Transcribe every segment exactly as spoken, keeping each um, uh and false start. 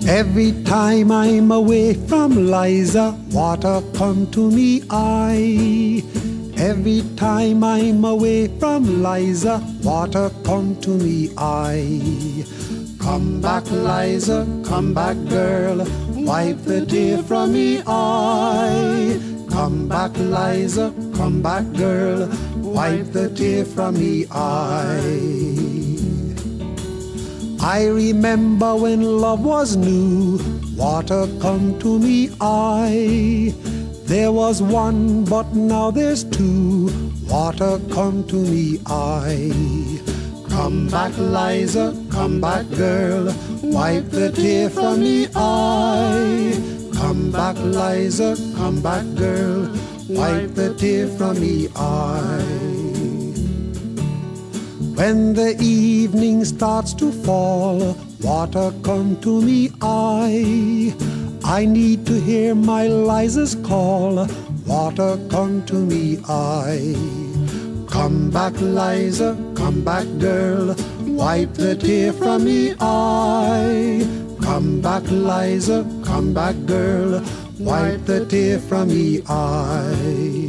Every time I'm away from Liza, water come to me eye. Every time I'm away from Liza, water come to me eye. Come back, Liza, come back, girl, wipe the tear from me eye. Come back, Liza, come back, girl, wipe the tear from me eye. I remember when love was new, water come to me eye. There was one, but now there's two, water come to me eye. Come back, Liza, come back, girl, wipe the tear from me eye. Come back, Liza, come back, girl, wipe the tear from me eye. When the evening starts to fall, water come to me eye. I need to hear my Liza's call, water come to me eye. Come back, Liza, come back, girl, wipe the tear from me eye. Come back, Liza, come back, girl, wipe the tear from me eye.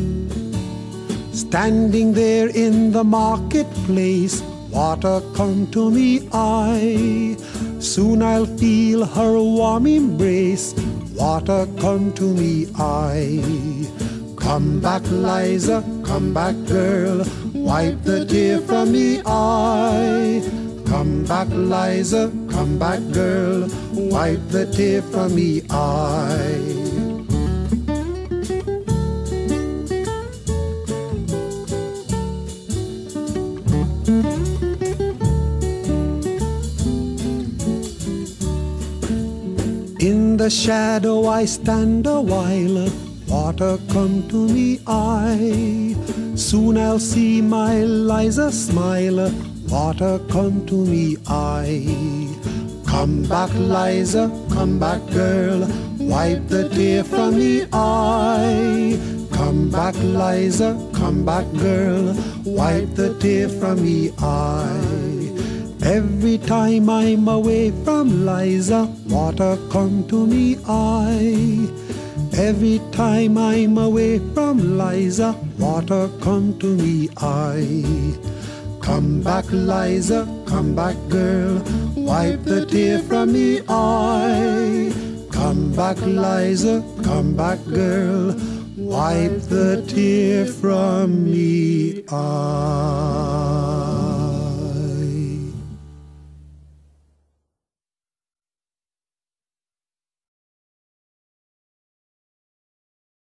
Standing there in the marketplace, water come to me eye. Soon I'll feel her warm embrace, water come to me eye. Come back, Liza, come back, girl, wipe the tear from me eye. Come back, Liza, come back, girl, wipe the tear from me eye. In the shadow I stand a while, water come to me eye. Soon I'll see my Liza smile, water come to me eye. Come back, Liza, come back, girl, wipe the tear from me eye. Come back, Liza, come back, girl, wipe the tear from me eye. Every time I'm away from Liza, water come to me eye. Every time I'm away from Liza, water come to me eye. Come back, Liza, come back, girl, wipe the tear from me eye. Come back, Liza, come back, girl, wipe the tear from me eye.